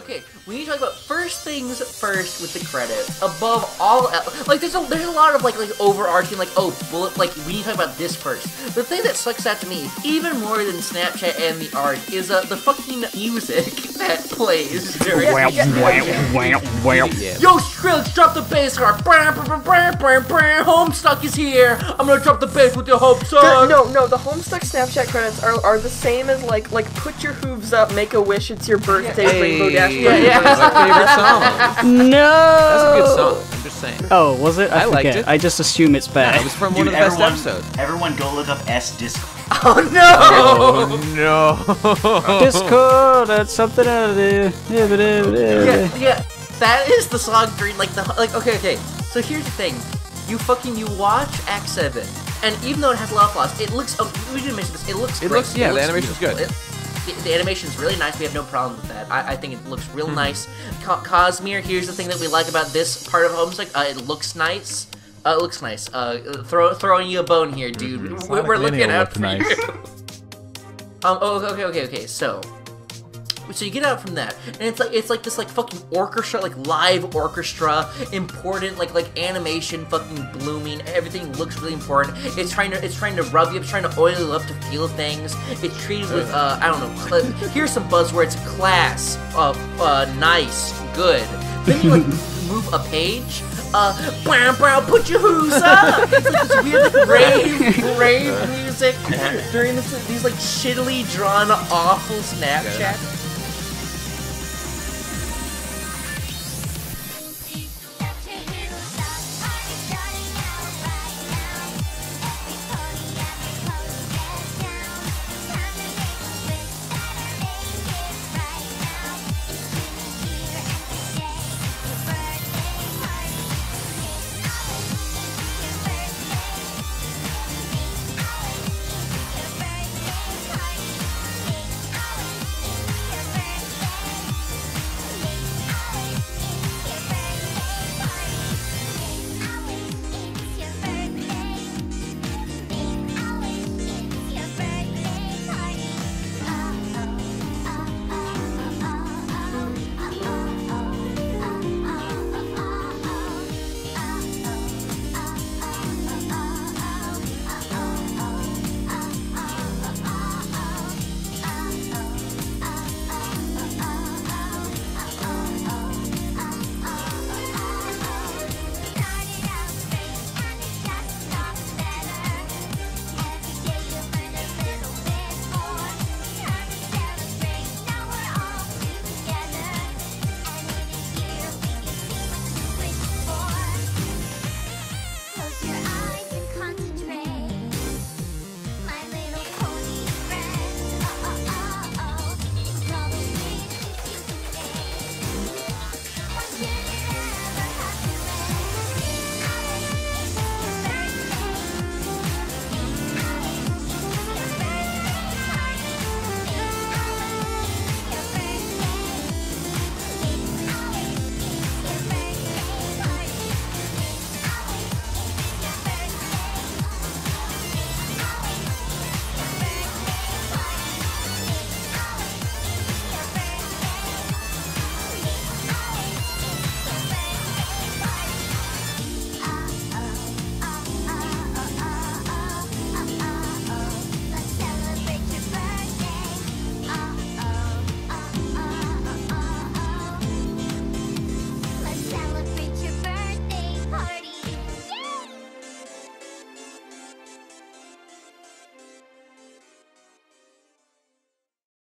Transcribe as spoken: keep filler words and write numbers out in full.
okay. We need to talk about first things first with the credits. Above all, else, like there's a there's a lot of like like overarching like oh bullet like we need to talk about this first. The thing that sucks out to me even more than Snapchat and the art is uh the fucking music that plays during. Wow, wow, wow, wow. Yo, Skrillex, drop the bass card. Bram, bram, bram, bram, bram. Homestuck is here. I'm gonna drop the bass with your Homestuck. No, no, the Homestuck Snapchat credits are are the same as like like put your hooves up, make a wish, it's your birthday, Hey. Rainbow Dash. Yeah, yeah. That's my favorite song. No! That's a good song. I'm just saying. Oh, was it? I, I liked forget. it. I just assume it's bad. It was from Dude, one of the best everyone, episodes. everyone go look up S Discord. Oh no! Oh no! Discord, that's something out of there. Yeah, but, uh, Yeah, yeah. That is the song during like the like. Okay, okay. So here's the thing. You fucking you watch Act Seven, and even though it has a lot of flaws, it looks. Oh, we didn't mention this. It looks. It great. looks- yeah, the looks animation's beautiful. good. It- the, the animation's really nice. We have no problem with that. I, I think it looks real nice. Co Cosmere. Here's the thing that we like about this part of Homestuck. Uh, it looks nice. Uh, it looks nice. Uh, throw throwing you a bone here, dude. Mm-hmm. We're, we're looking Lineal out looked for nice. you. um. Oh. Okay. Okay. Okay. So. So you get out from that, and it's like it's like this like fucking orchestra, like live orchestra, important like like animation, fucking blooming. Everything looks really important. It's trying to it's trying to rub you up, it's trying to oil you up to feel things. It's treated with uh I don't know. Uh, here's some buzzwords: class, uh, uh, nice, good. Then you like move a page. Uh, brown, brown, put your hooves up! It's like this weird like, rave, rave music during this, these like shittily drawn, awful Snapchats.